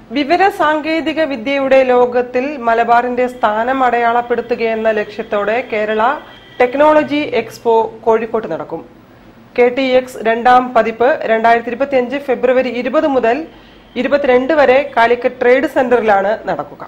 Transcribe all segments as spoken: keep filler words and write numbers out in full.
വിവര സാങ്കേതിക വിദ്യയുടെ ലോകത്തിൽ മലബാറിന്റെ സ്ഥാനം അടയാളപ്പെടുത്തുകയെന്ന ലക്ഷ്യത്തോടെ കേരള ടെക്നോളജി എക്സ്പോ കോഴിക്കോട്ട് നടക്കും. കെ ടി എക്സ് രണ്ടാം പതിപ്പ് രണ്ടായിരത്തി ഇരുപത്തി അഞ്ച് ഫെബ്രുവരി ഇരുപത് മുതൽ ഇരുപത്തിരണ്ട് വരെ കാലിക്കറ്റ് ട്രേഡ് സെന്ററിലാണ് നടക്കുക.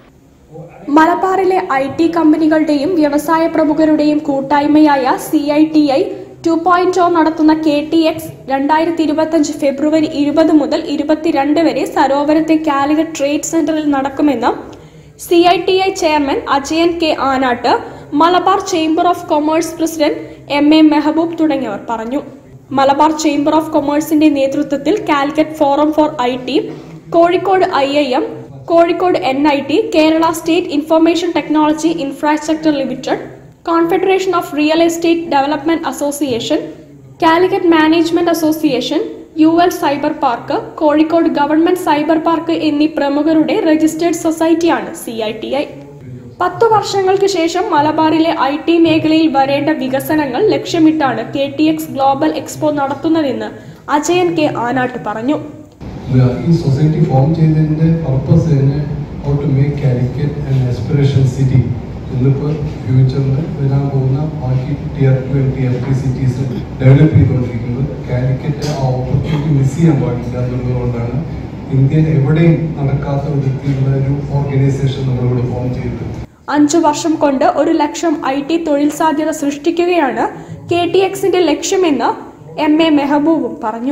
മലബാറിലെ ഐ ടി കമ്പനികളുടെയും വ്യവസായ പ്രമുഖരുടെയും കൂട്ടായ്മയായ C I T I two point നടത്തുന്ന കെ ടി എക്സ് രണ്ടായിരത്തി ഇരുപത്തി അഞ്ച് ഫെബ്രുവരി ഇരുപത് മുതൽ ഇരുപത്തിരണ്ട് വരെ സരോവരത്തെ കാലിക്കറ്റ് ട്രേഡ് സെന്ററിൽ നടക്കുമെന്ന് C I T I chairman Ajayan K Anatt, Malabar chamber of commerce president M A Mehaboob തുടങ്ങിയവർ പറഞ്ഞു. മലബാർ ചേംബർ ഓഫ് കൊമേഴ്സിന്റെ നേതൃത്വത്തിൽ Calicut forum for I T, Kozhikode I I M, Kozhikode N I T, Kerala state information technology infrastructure limited, confederation of real estate development association, Calicut management association, U L cyber park, Kozhikode government cyber park എന്നീ പ്രമുഖരുടെ registered സൊസൈറ്റിയാണ് C I T I. പത്തു വർഷങ്ങൾക്ക് ശേഷം മലബാറിലെ I T മേഖലയിൽ വരേണ്ട വികസനങ്ങൾ ലക്ഷ്യമിട്ടാണ് K T X global expo നടത്തുന്നതെന്ന് അജയൻ കെ ആനാട്ട് പറഞ്ഞു. ഈ സൊസൈറ്റി ഫോം ചെയ്തതിന്റെ പർപ്പസ് തന്നെ how to make Calicut an aspiration city. ഇന്നിപ്പോൾ ഫ്യൂച്ചറിൽ വരാൻ പോകുന്ന ബാക്കി tier two and tier three cities develop ചെയ്തുകൊണ്ടിരിക്കുന്നത് കാലിക്കറ്റ് ആ ഓപ്പർച്യൂണിറ്റി മിസ് ചെയ്യാൻ പാടില്ല എന്നുള്ളതുകൊണ്ടാണ് ഇന്ത്യയിൽ എവിടെയും നടക്കാത്ത വിധത്തിലുള്ള ഒരു ഓർഗനൈസേഷൻ നമ്മളിവിടെ ഫോം ചെയ്തത്. അഞ്ചു വർഷം കൊണ്ട് ഒരു ലക്ഷം ഐ ടി തൊഴിൽ സാധ്യത സൃഷ്ടിക്കുകയാണ് കെ ടി എക്സിന്റെ ലക്ഷ്യമെന്ന് എം എ മെഹബൂബും പറഞ്ഞു.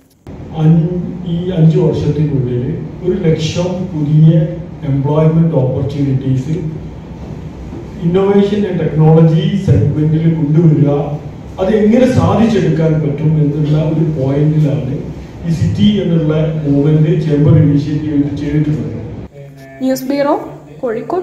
ഈ അഞ്ചു വർഷത്തിനുള്ളിൽ ഒരു ലക്ഷം പുതിയ employment opportunities innovation and technology സെഗ്മെന്റിൽ കൊണ്ടുവരിക, അത് എങ്ങനെ സാധിച്ചെടുക്കാൻ പറ്റും എന്നുള്ള ഒരു പോയിന്റിലാണ് ഈ സിറ്റി എന്നുള്ള മൂവ്മെന്റ് ചേംബർ ഇനീഷ്യേറ്റീവ് ചെയ്തിട്ടുള്ളത്. News bureau, Kozhikode.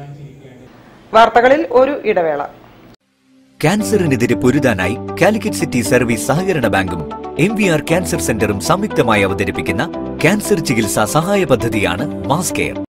വാർത്തകളിൽ ഒരു ഇടവേള. ക്യാൻസറിനെതിരെ പൊരുതാനായി കാലിക്കറ്റ് സിറ്റി സർവീസ് സഹകരണ ബാങ്കും എം വി ആർ ക്യാൻസർ സെന്ററും സംയുക്തമായി അവതരിപ്പിക്കുന്ന ക്യാൻസർ ചികിത്സാ സഹായ പദ്ധതിയാണ് മാസ് കെയർ.